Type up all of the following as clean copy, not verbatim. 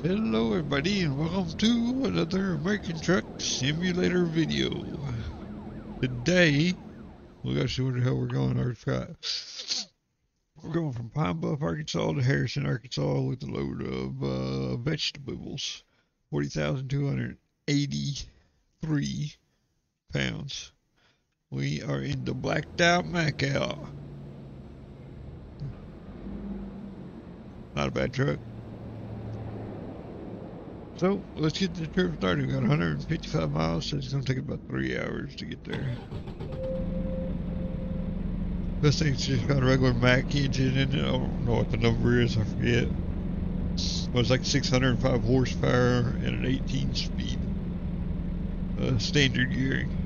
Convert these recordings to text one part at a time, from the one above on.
Hello everybody and welcome to another American Truck Simulator video. Today, we gotta see where the hell we're going. We're going from Pine Bluff, Arkansas to Harrison, Arkansas with a load of vegetables. 40,283 pounds. We are in the blacked out Mack-out. Not a bad truck. So, let's get the trip started. We got 155 miles, so it's going to take about 3 hours to get there. This thing's just got a regular Mack engine in it. I don't know what the number is, I forget. But it's like 605 horsepower and an 18 speed standard gearing.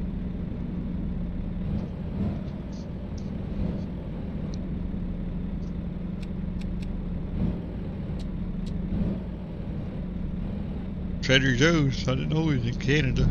Trader Joe's, I didn't know he was in Canada.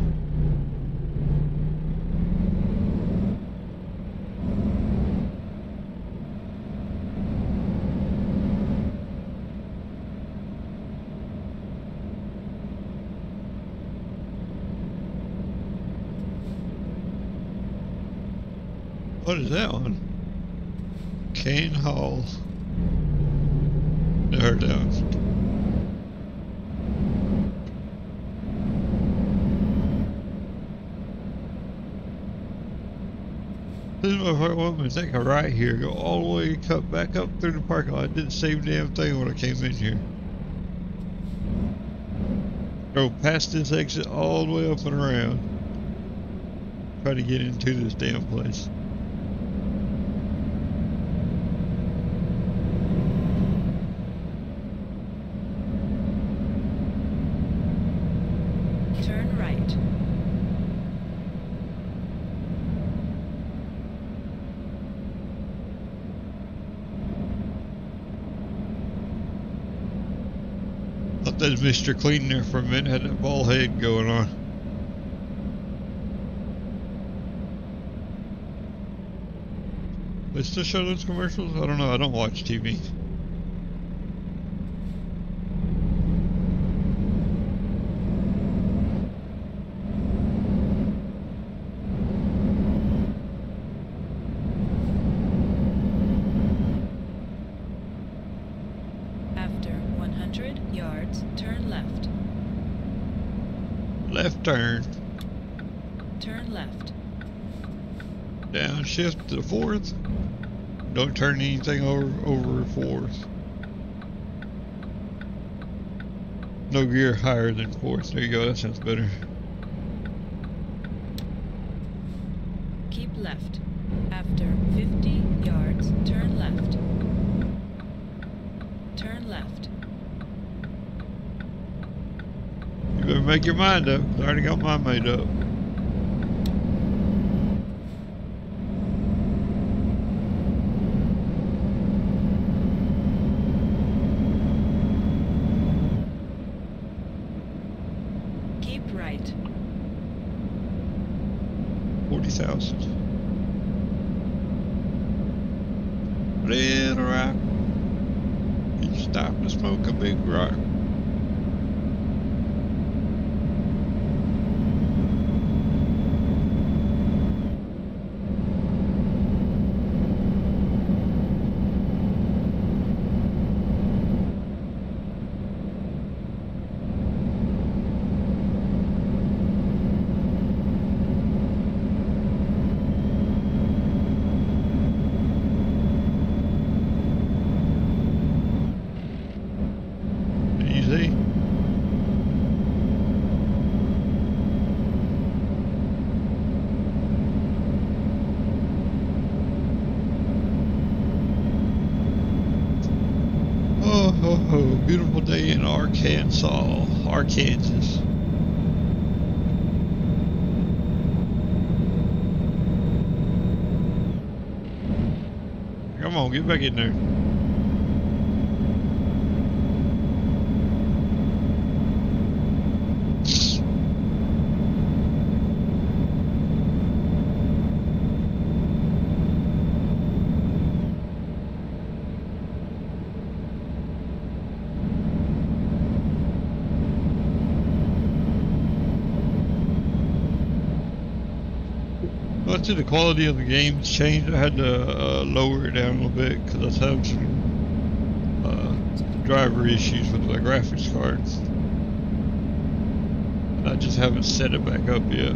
What is that one? Cane Hall. Never heard that one. This motherfucker want me to take a right here, go all the way, cut back up through the parking lot. Did the same damn thing when I came in here. Go past this exit all the way up and around. Try to get into this damn place. Turn right. Thought that was Mr. Clean there for a minute, had that bald head going on. They still show those commercials? I don't know, I don't watch TV. After 100 yards, turn left. Left turn. Turn left. Downshift to the 4th. Don't turn anything over 4th. No gear higher than 4th. There you go, that sounds better. Keep left. After 50 yards, turn left. Turn left. You better make your mind up. I already got mine made up. Keep right. 40,000. Red rock. You stop to smoke a big rock. Easy. Oh, beautiful day in Arkansas, Arkansas. Come on, get back in there. I see the quality of the game's changed. I had to lower it down a little bit because I was having some driver issues with my graphics cards. I just haven't set it back up yet.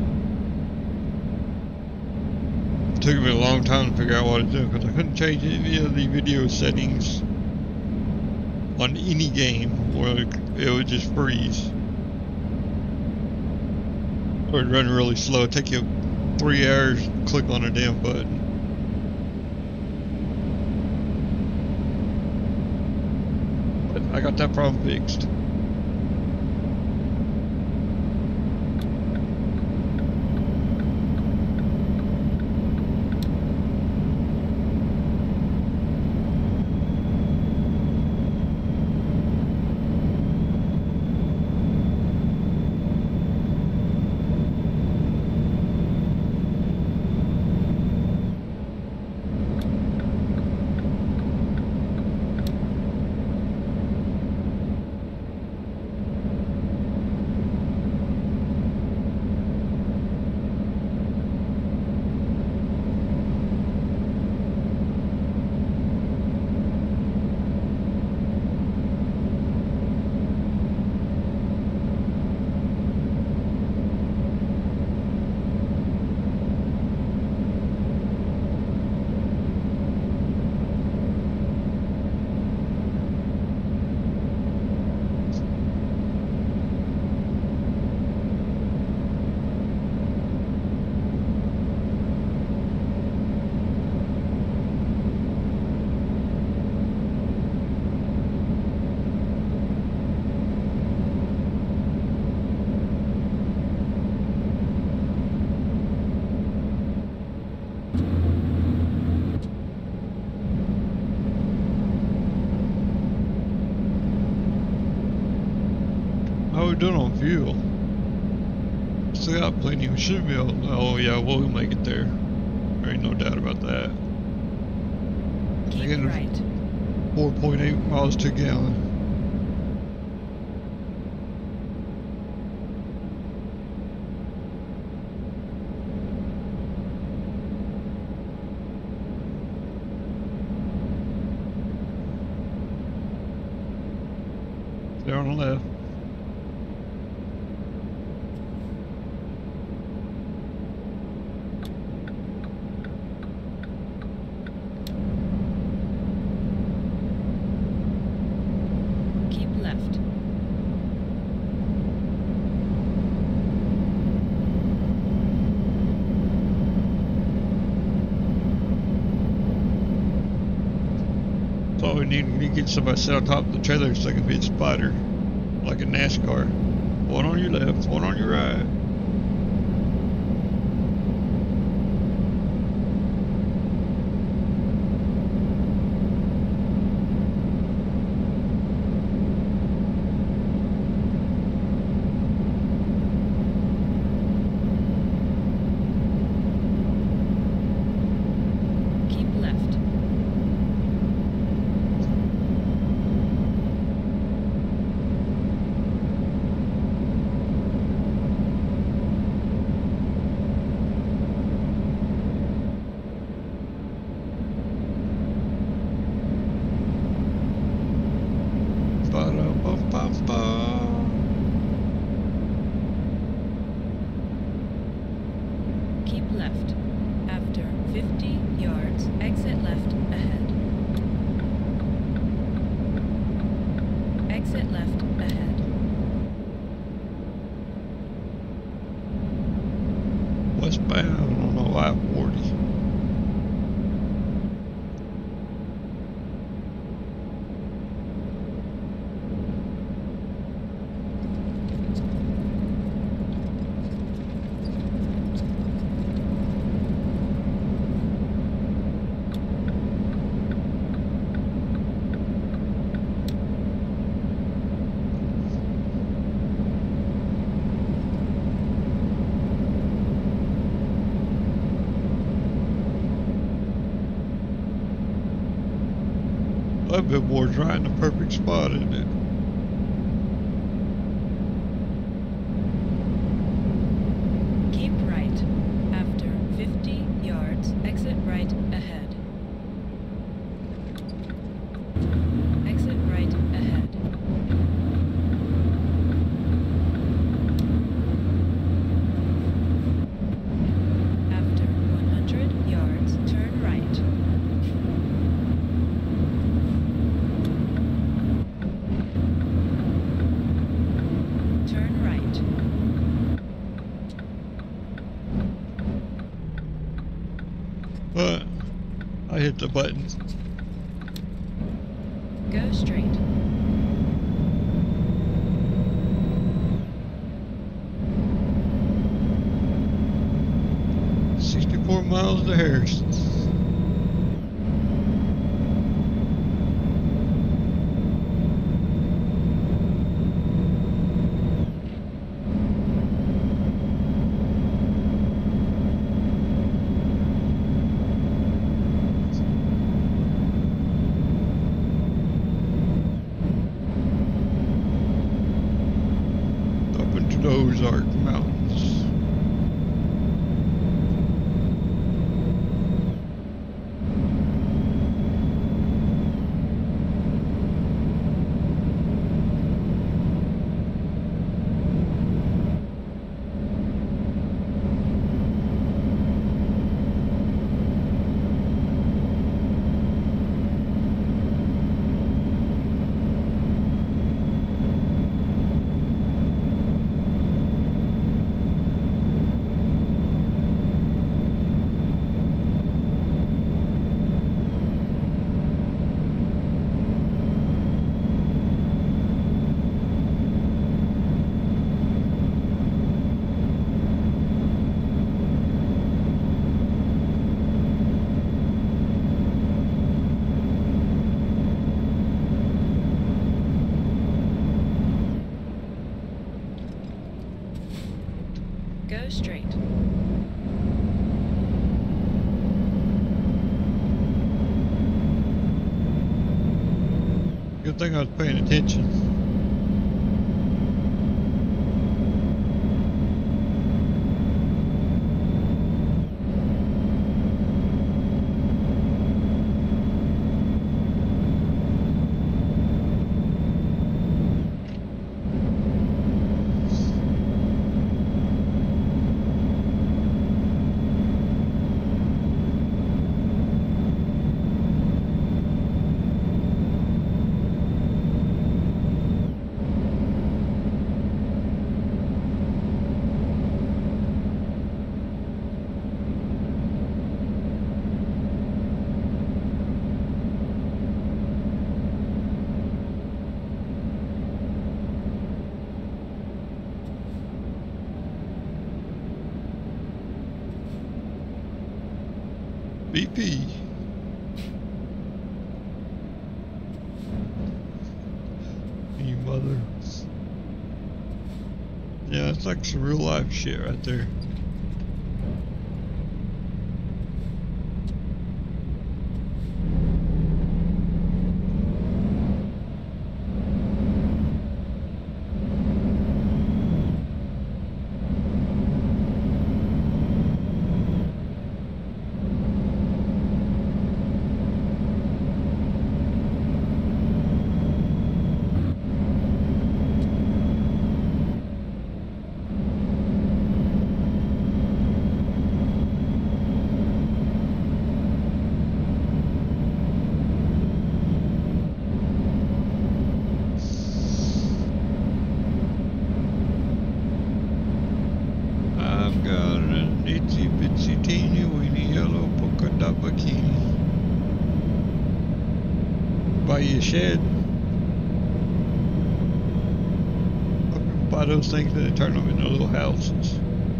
It took me a long time to figure out what to do because I couldn't change any of the video settings on any game where it would just freeze. Or it'd run really slow. It'd take you 3 hours to click on a damn button. But I got that problem fixed. How we doing on fuel? Still got plenty. We should be able to, oh yeah, we'll make it there. There ain't no doubt about that. Keep right. 4.8 miles to a gallon. There on the left. We need to get somebody set on top of the trailer so they can be a spider, like a NASCAR. One on your left, one on your right. Keep left. After 50 yards, exit left ahead. Exit left ahead. Westbound on the I-40. That billboard's right in the perfect spot, isn't it? Keep right. After 50 hit the button. Go straight. Miles to Harrison. Up into the Ozark Mountains. Go straight. Good thing I was paying attention. BP. You mother. Yeah, it's like some real life shit right there. By your shed. Buy those things and turn them into little houses.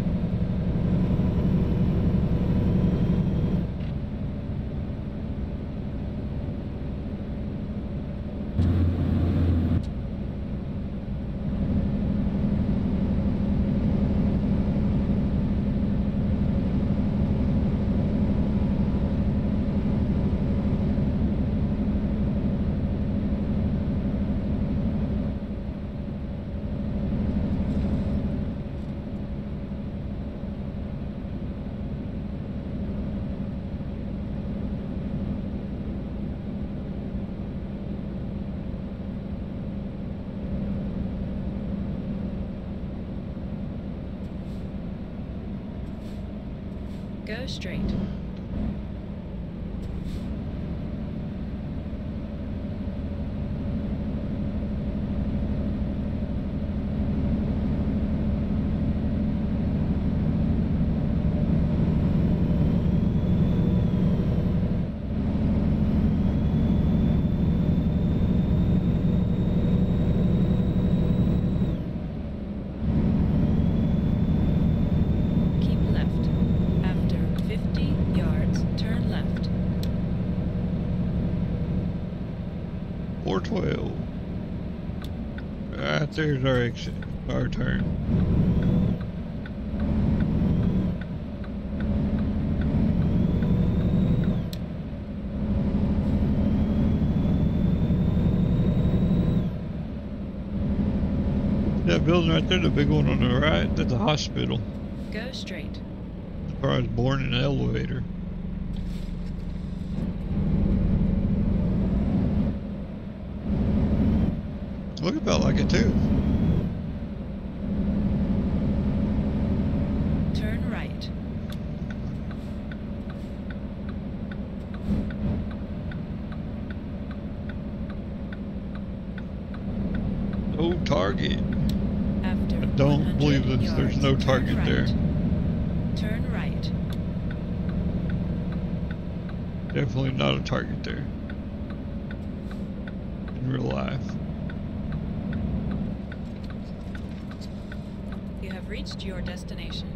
Go straight. Right there's our exit, our turn. That building right there, the big one on the right, that's a hospital. Go straight. That's where I was born in an elevator. Look about like it too. Turn right. Oh, target. After I don't believe this. There's no target there. Turn right. Definitely not a target there. In real life. You have reached your destination.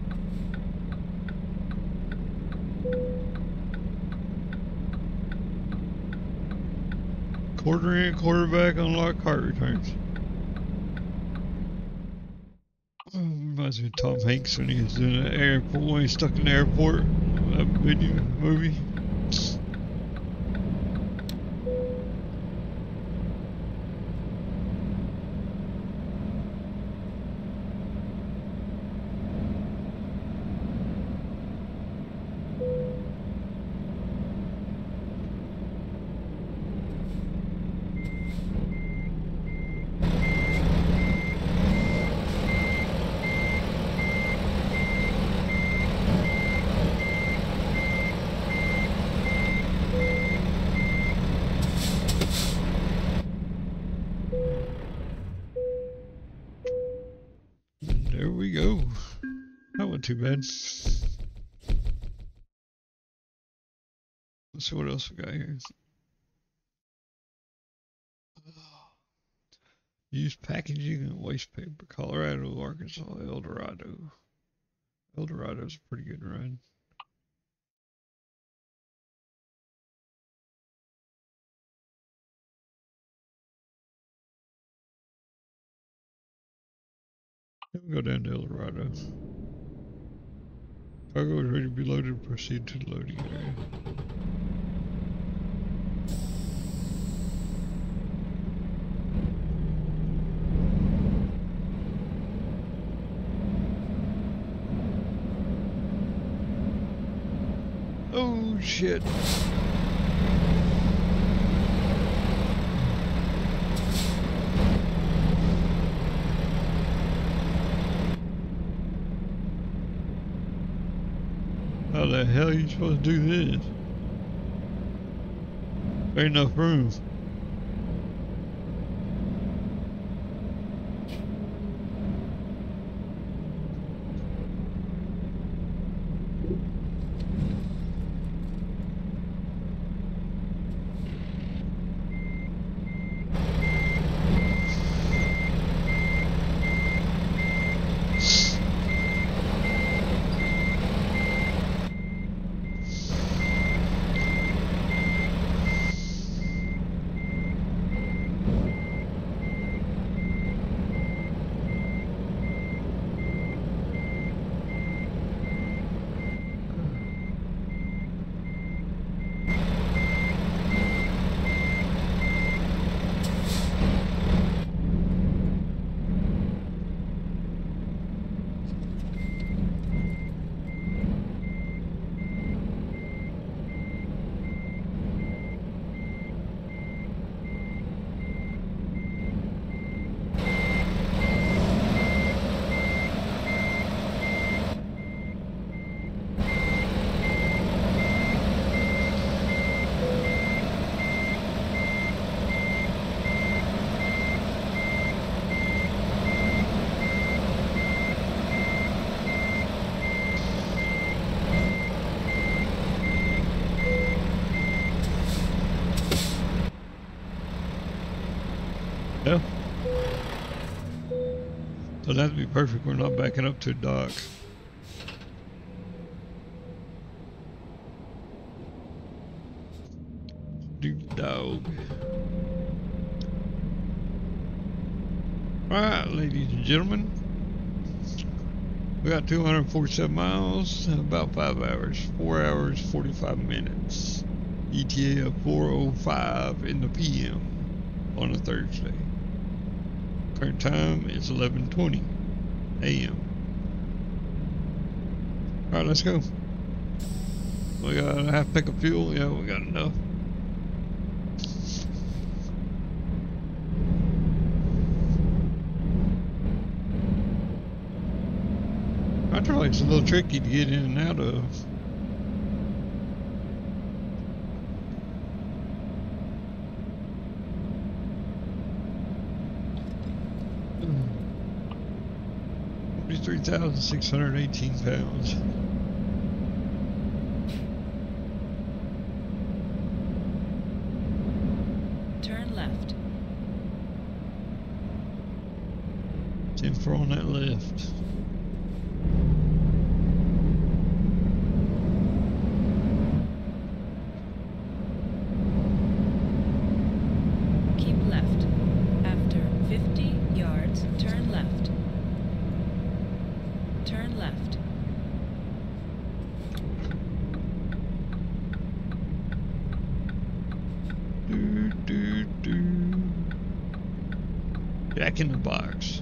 Quarter in, quarterback, unlock cart returns. Reminds me of Tom Hanks when he was in the airport, when he's stuck in the airport, that video movie. There we go. That wasn't too bad. Let's see what else we got here. Use packaging and waste paper. Colorado, Arkansas, El Dorado. El Dorado's a pretty good run. Then we go down to El Dorado. Cargo is ready to be loaded. Proceed to the loading area. Oh shit. How the hell are you supposed to do this? There ain't enough room. Yeah. So that'd be perfect. We're not backing up to a dock. Dude, dog. Alright, ladies and gentlemen. We got 247 miles, about 5 hours, 4 hours, 45 minutes. ETA of 4:05 in the PM on a Thursday. Current time is 11:20 AM. Alright, let's go. We got a half tank of fuel. Yeah, we got enough. Hydraulic's a little tricky to get in and out of. Hmm. 43,618 pounds. Turn left. 10-4 on that left. Keep left. After 50 yards, turn left. Turn left. Jack in the box.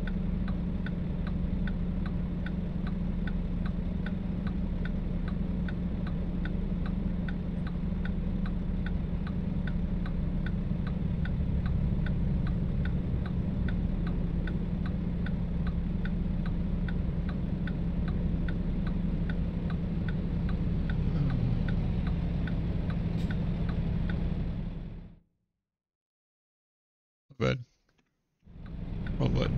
Bad. Wrong button.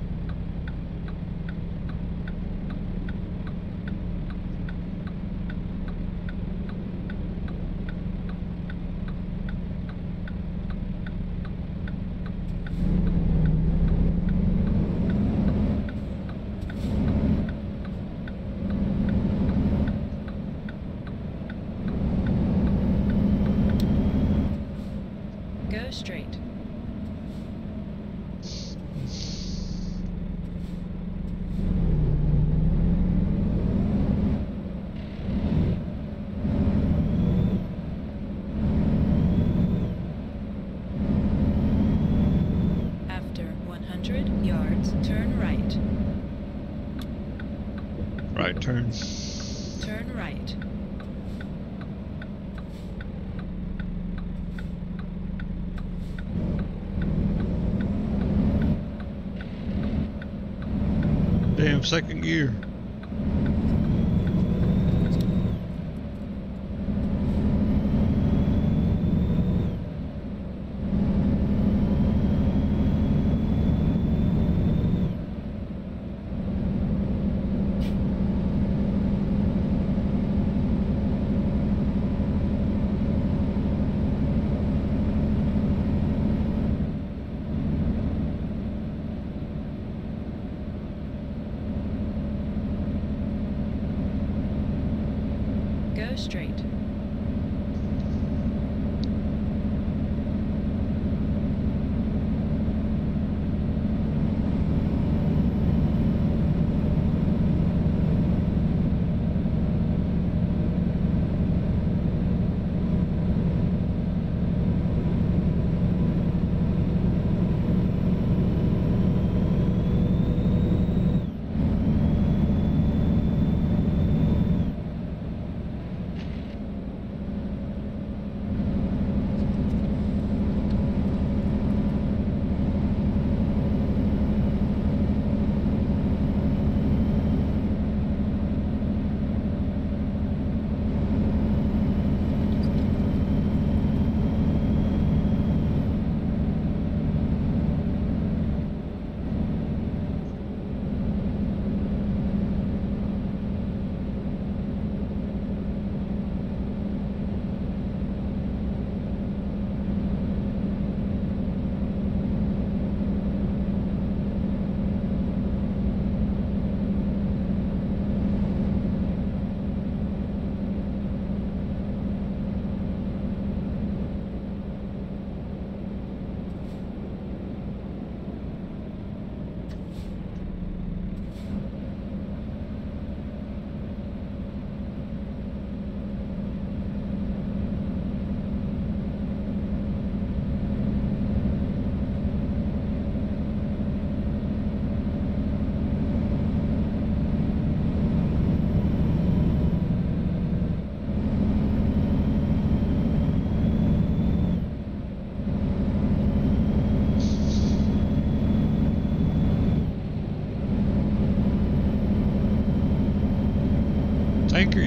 Go straight. After 100 yards, turn right. Right turn. Turn right. Damn, second gear. Go straight.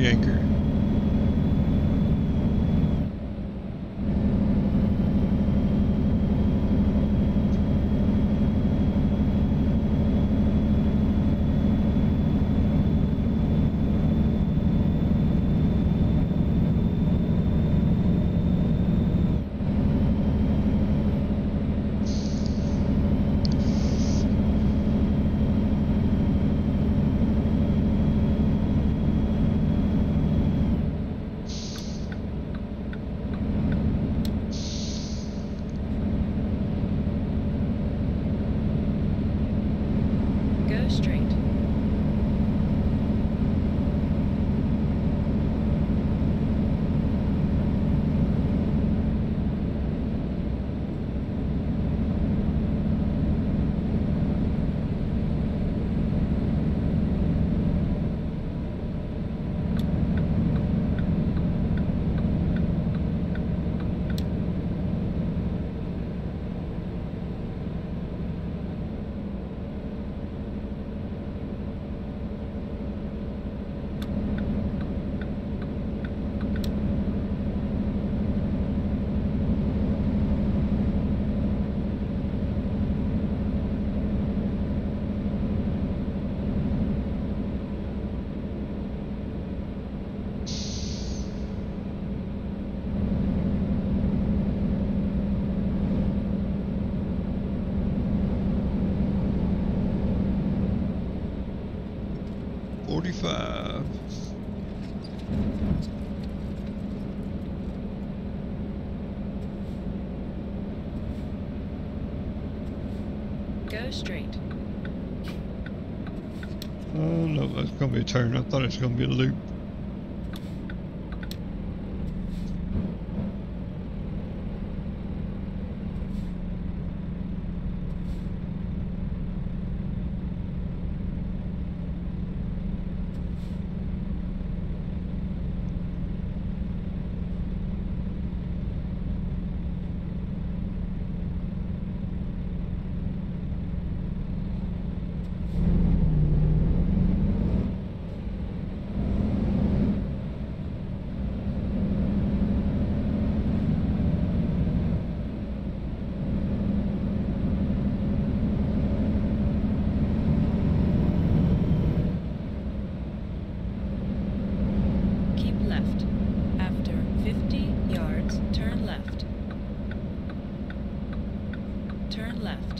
anchor. Go straight. $45. Go straight. Oh no, that's gonna be a turn. I thought it was gonna be a loop. Keep left. After 50 yards, turn left. Turn left.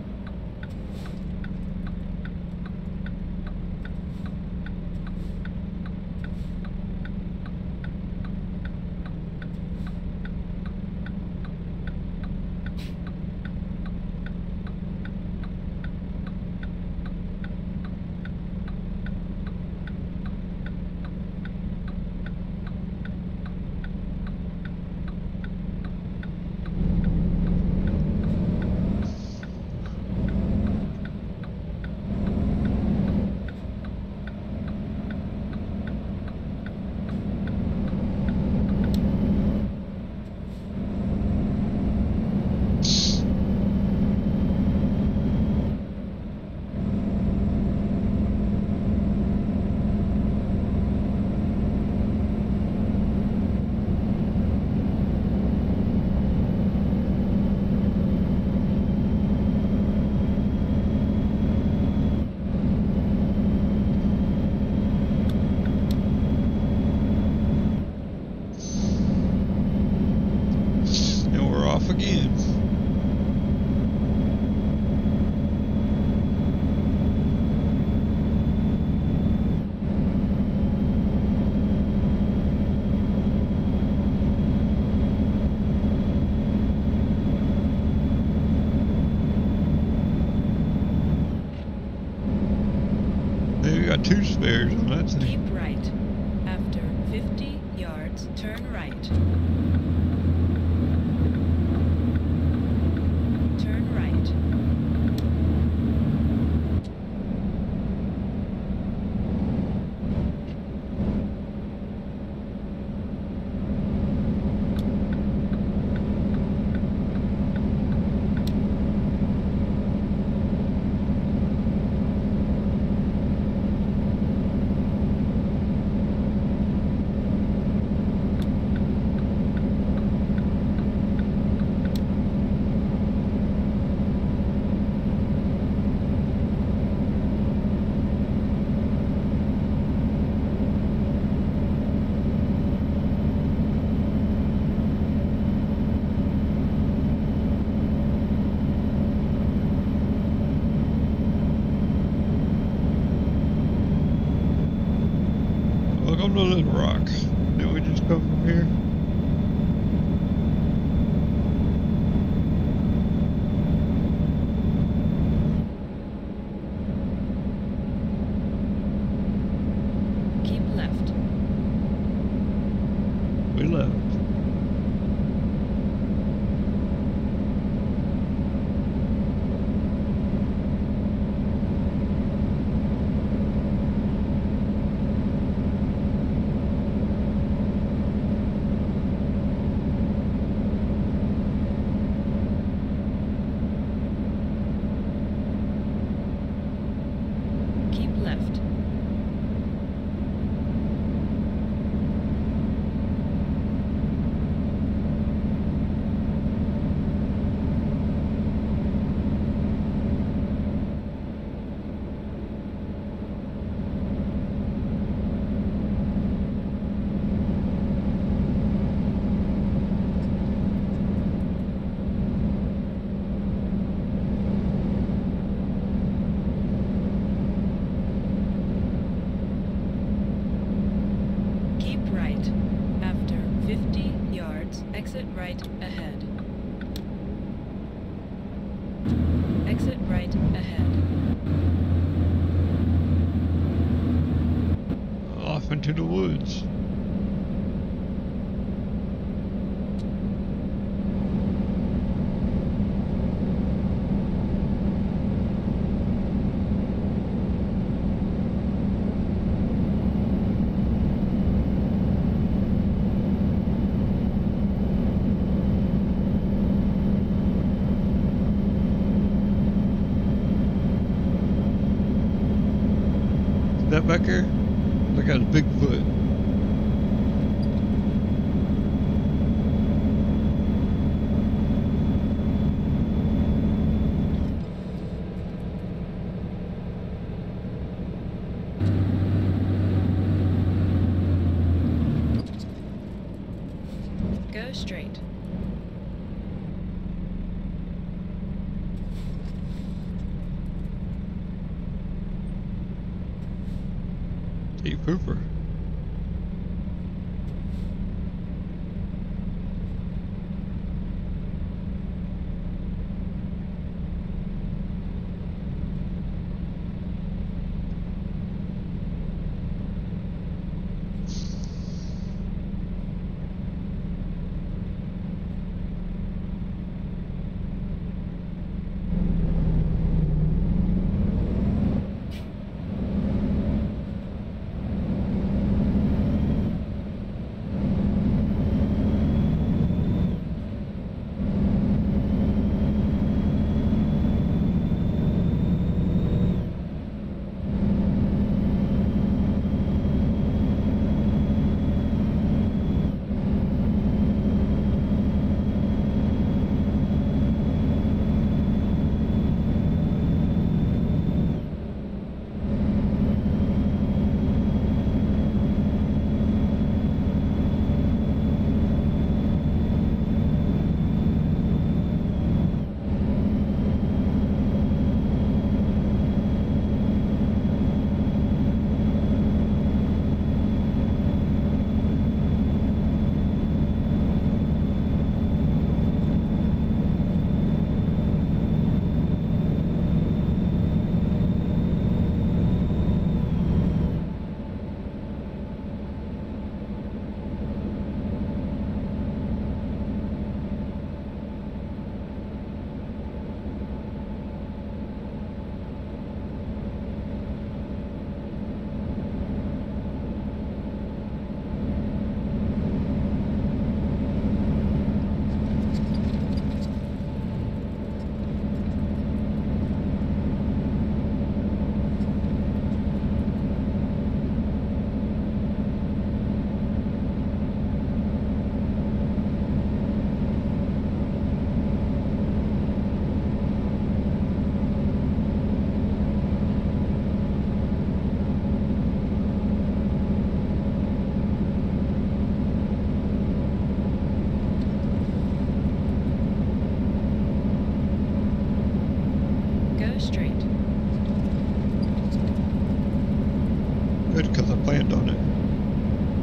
And we're off again. Hey, we got two spares on that thing. Keep right. After 50 yards, turn right. Turn right. to Little Rock. Then we just come from here. Keep left. We left. Keep left. Keep right. After 50 yards, exit right ahead. Exit right ahead. Off into the woods. That back here? Look at a Bigfoot. Go straight. Hey, Pooper. Good, because I planned on it.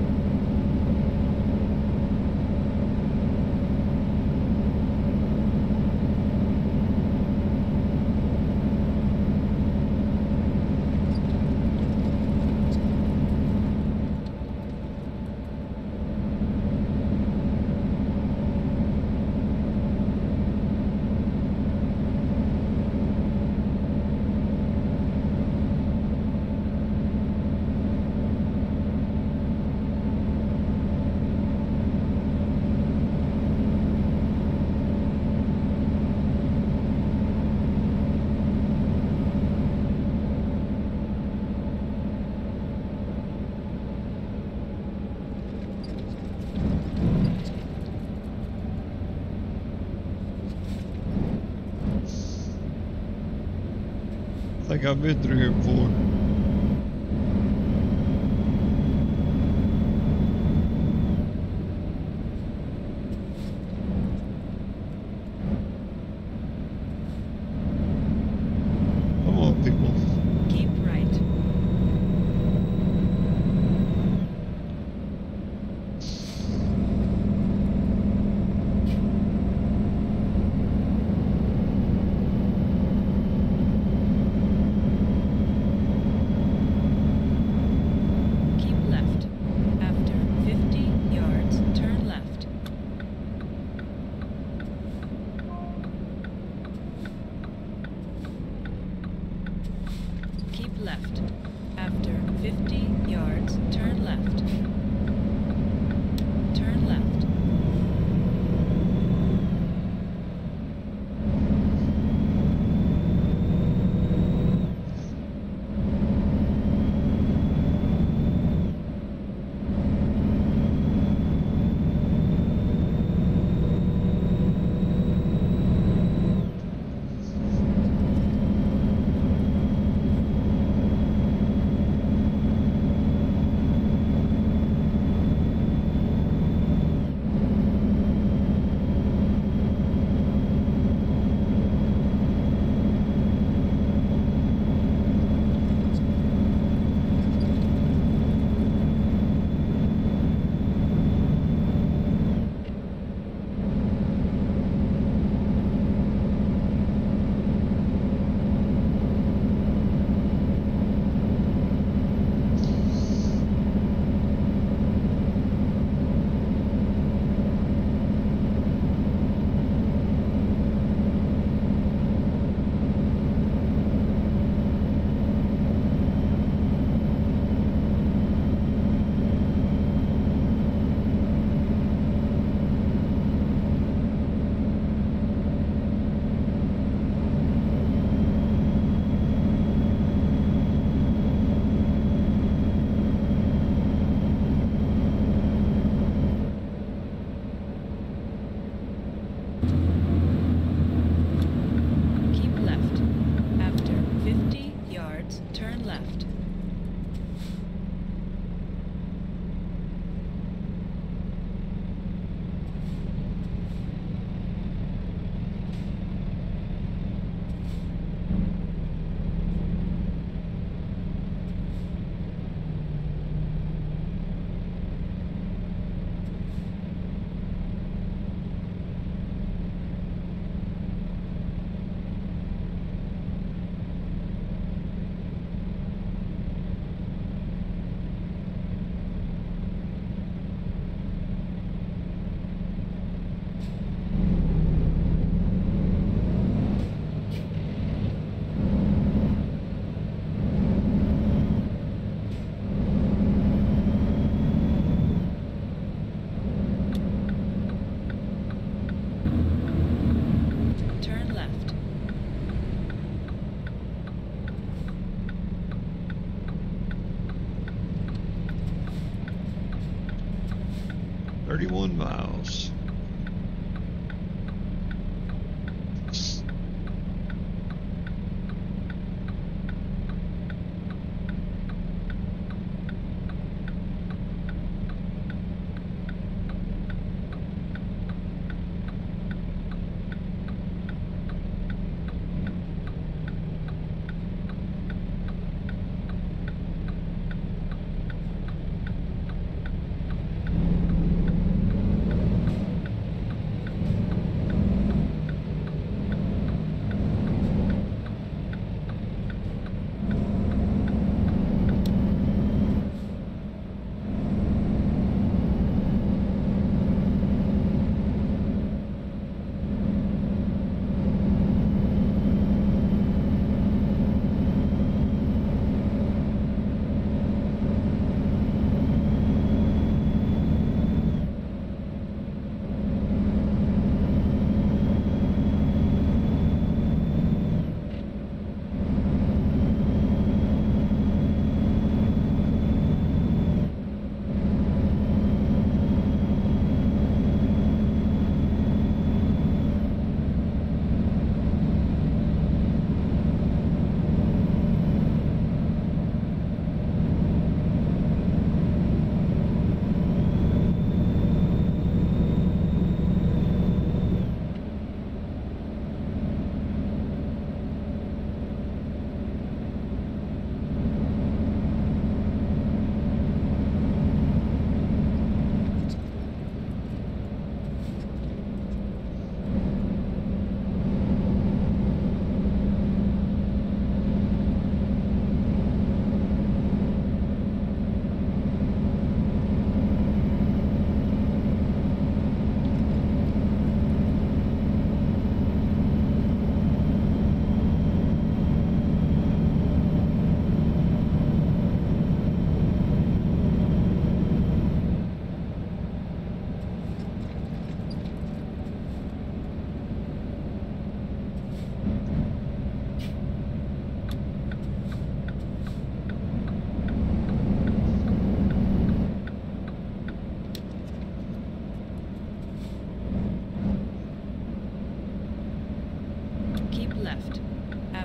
think I've been through here before. Come on, people. Keep right. Keep left. After 50 yards, turn left. Keep left. After 50 yards, turn left. Turn left. Keep left. After 50 yards, turn left. Turn left. "31 miles.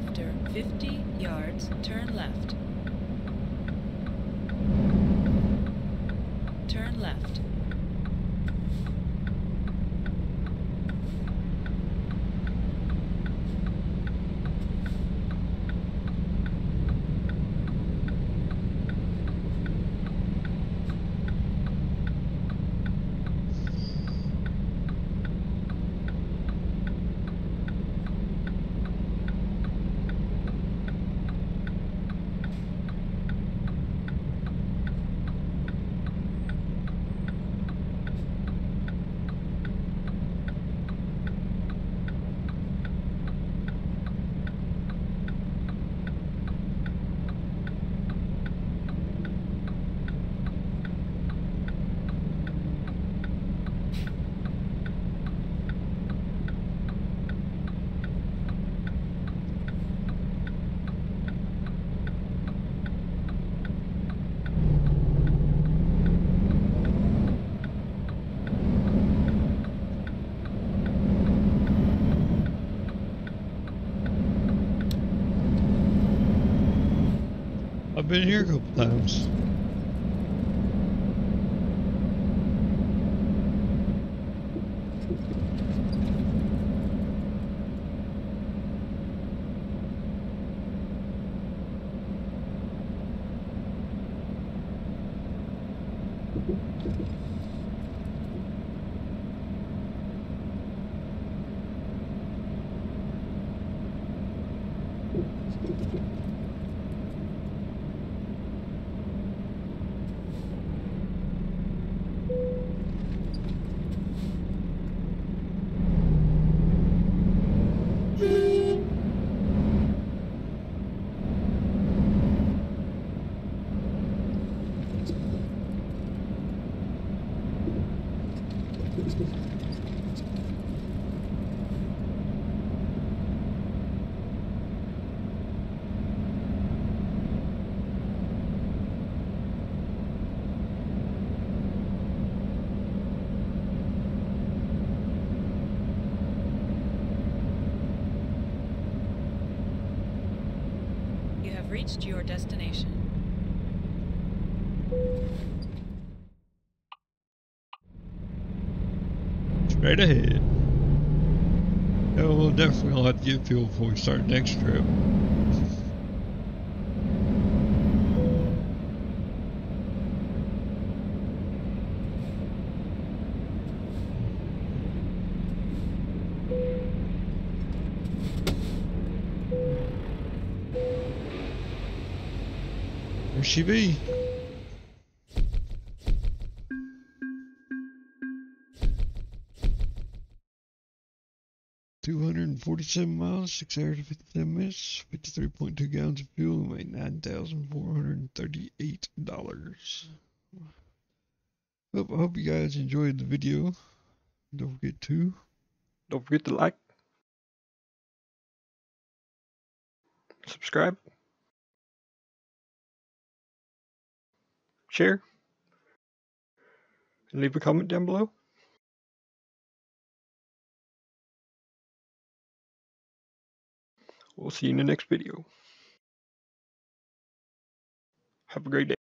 After 50 yards, turn left. Turn left. I've been here a couple times. You have reached your destination. Straight ahead. Yeah, we'll definitely have to get fuel before we start the next trip. There she be. $247, 6 hours and 57 minutes, 53.2 gallons of fuel, and made $9,438. I hope you guys enjoyed the video. Don't forget to like, subscribe, share, and leave a comment down below. We'll see you in the next video. Have a great day.